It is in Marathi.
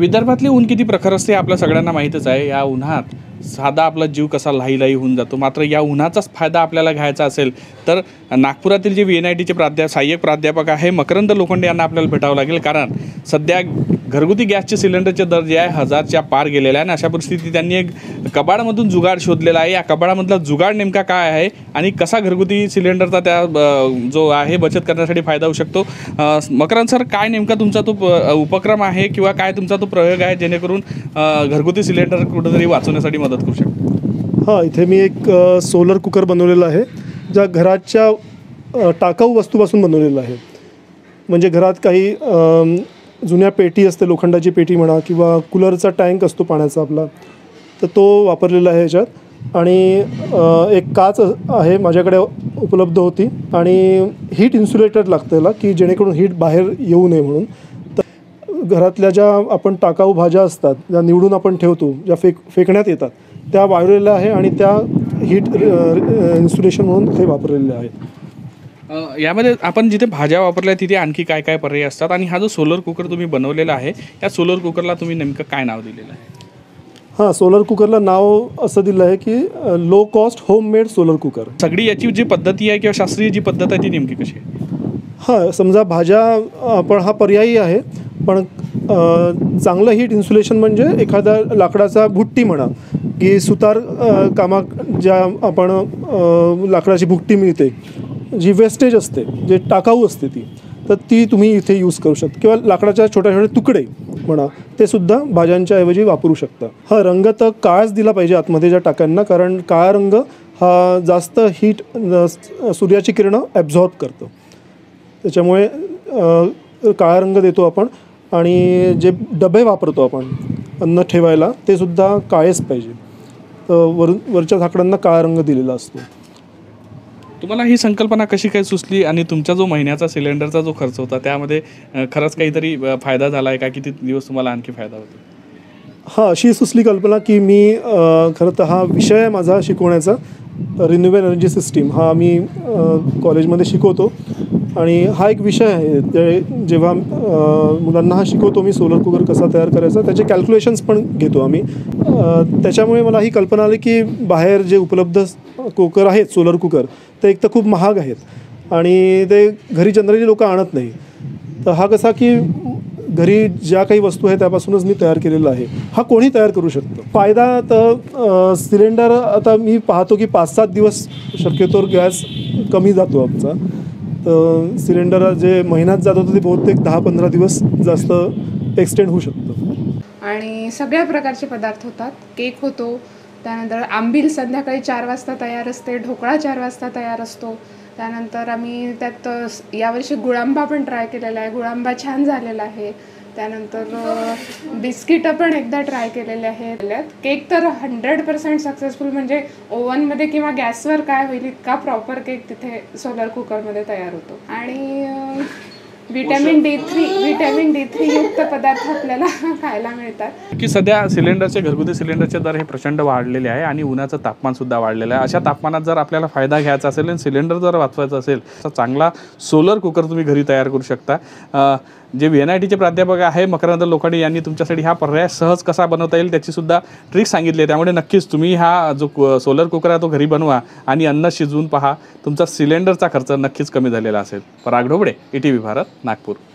विदर्भातली ऊन किती प्रखर असते आपल्या सगळ्यांना माहीतच आहे। या उन्हात साधा आपला जीव कसा लाही होऊन जातो। मात्र या उन्हाचाच फायदा आपल्याला घ्यायचा असेल तर नागपुरातील जे VNITचे सहाय्यक प्राध्यापक आहे मकरंद लोखंडे यांना आपल्याला भेटावं लागेल। कारण सध्या घरगुती गॅसचे सिलेंडरचे दर जे आहे 1000च्या पार गेलेले आहे आणि अशा परिस्थितीत त्यांनी एक कबाडामधून जुगाड शोधलेला आहे। या कबाडामधला जुगाड नेमका काय आहे आणि कसा घरगुती सिलेंडरचा त्या जो आहे बचत करण्यासाठी फायदा होऊ शकतो। मकरंद सर, काय नेमका तुमचा तो उपक्रम आहे किंवा काय तुमचा तो प्रयोग आहे जेणेकरून घरगुती सिलेंडर कुठेतरी वाचवण्यासाठी मदत करू शकतो? हां, इथे मी एक सोलर कुकर बनवलेला आहे, ज्या घराच्या टाकाऊ वस्तूपासून बनवलेला आहे। म्हणजे घरात काही जुन्या पेटी असते, लोखंडाची पेटी म्हणा किंवा कूलरचा टँक असतो पाण्याचा आपला, तर तो वापरलेला आहे ह्याच्यात। आणि एक काच आहे माझ्याकडे उपलब्ध होती आणि हीट इन्सुलेटर लागतं त्याला, की जेणेकरून हीट बाहेर येऊ नये म्हणून। तर घरातल्या ज्या आपण टाकाऊ भाज्या असतात, ज्या निवडून आपण ठेवतो, ज्या फेकण्यात येतात, त्या वाळवलेल्या आहे आणि त्या हीट इन्सुलेशन म्हणून ते वापरलेले आहेत। यामध्ये आपण जिथे भाज्या वापरल्या तिथे आणखी काय काय पर्याय असतात आणि हा जो सोलर कुकर तुम्ही बनवलेला आहे या सोलर कुकरला तुम्ही नेमकं काय नाव दिलेलं आहे? हां, सोलर कुकरला नाव असं दिलं आहे की low cost homemade solar cooker. सगळी याची जी पद्धती आहे किंवा शास्त्रीय जी पद्धत आहे ती नेमकी कशी आहे? हां, समजा भाज्या आपण हा पर्यायी आहे, पण चांगलं हीट इन्सुलेशन म्हणजे एखादा लाकडाचा भुट्टी म्हणा की सुतार ज्या आपण लाकडाची भुट्टी मिळते, जी वेस्टेज असते, जे टाकाऊ असते तर ती तुम्ही इथे यूज करू शकता किंवा लाकडाच्या छोटे छोटे तुकडे म्हणा ते सुद्धा भाज्यांच्या ऐवजी वापरू शकता। हा रंग तर काळाच दिला पाहिजे आतमध्ये ज्या टाक्यांना, कारण काळा रंग हा जास्त हीट सूर्याची किरणं ॲब्झॉर्ब करतो, त्याच्यामुळे काळा रंग देतो आपण। आणि जे डबे वापरतो आपण अन्न ठेवायला ते सुद्धा काळेच पाहिजे, तर वरच्या झाकडांना काळा रंग दिलेला असतो। तुम्हाला ही संकल्पना कशी काय सुचली आणि तुमचा जो महिन्याचा सिलेंडरचा जो खर्च होता त्यामध्ये खरंच काहीतरी फायदा झाला आहे का? किती दिवस तुम्हाला आणखी फायदा होतो? हां, अशी सुचली कल्पना की मी खरं तर हा विषय आहे माझा शिकवण्याचा, रिन्युएबल एनर्जी सिस्टीम हा मी कॉलेजमध्ये शिकवतो आणि हा एक विषय आहे। जेव्हा मुलांना हा शिकवतो मी सोलर कुकर कसा तयार करायचा, त्याचे कॅल्क्युलेशन्स पण घेतो आम्ही। त्याच्यामुळे मला ही कल्पना आली की बाहेर जे उपलब्ध कुकर आहेत सोलर कुकर ते एक तर खूप महाग आहेत आणि ते घरी जनरली लोक आणत नाही, तर हा कसा की घरी ज्या काही वस्तू आहेत त्यापासूनच मी तयार केलेला आहे। हा कोणी तयार करू शकतो। फायदा तर सिलेंडर आता मी पाहतो की 5-7 दिवस शक्यतोवर गॅस कमी जातो आमचा, तर सिलेंडर जे महिन्यात जात होतं ते बहुतेक 10-15 दिवस जास्त एक्सटेंड होऊ शकतं। आणि सगळ्या प्रकारचे पदार्थ होतात, केक होतो, त्यानंतर आंबील संध्याकाळी 4 वाजता तयार असते, ढोकळा 4 वाजता तयार असतो। त्यानंतर आम्ही त्यात यावर्षी गुळांबा पण ट्राय केलेला आहे, गुळांबा छान झालेला आहे। त्यानंतर बिस्किटं पण एकदा ट्राय केलेले आहेत। केक तर 100% सक्सेसफुल, म्हणजे ओव्हनमध्ये किंवा गॅसवर काय होईल इतका प्रॉपर केक तिथे सोलर कुकरमध्ये तयार होतो। आणि विटॅमिन D3 युक्त पदार्थ आपल्याला खायला मिळतात। की सध्या घरगुती सिलेंडरचे दर हे प्रचंड वाढलेले आहे आणि उन्हाचं तापमान सुद्धा वाढलेलं आहे। अशा तापमानात जर आपल्याला फायदा घ्यायचा असेल आणि सिलेंडर जर वाचवायचं असेल तर चांगला सोलर कुकर तुम्ही घरी तयार करू शकता। जे VNITचे प्राध्यापक आहे मकरंद लोखंडे यांनी तुमच्यासाठी हा पर्याय सहज कसा बनवता येईल त्याची सुद्धा ट्रिक सांगितली आहे। त्यामुळे नक्कीच तुम्ही हा जो सोलर कुकर आहे तो घरी बनवा आणि अन्न शिजवून पहा, तुमचा सिलेंडरचा खर्च नक्कीच कमी झालेला असेल। पराग ढोबळे, ETV भारत, नागपूर।